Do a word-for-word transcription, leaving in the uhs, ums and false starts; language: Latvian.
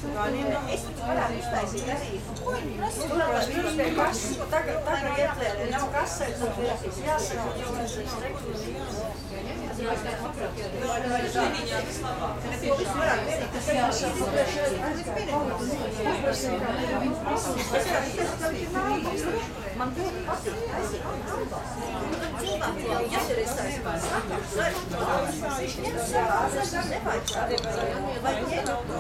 Es varētu iztaisīt arī. Ko viņi prasa? Turpās pirms pie kases, tagad, tagad ietlēri. Nav kasē, tad jāsaka, jo mēs ir streklus. Ko visu varētu vienīt, tas jāsaka. Man ļoti patīk taisīt albās. Cilvēki jau iecerēs taisīt. Viņš ņem savās, es nevajag šādi. Vai ņem?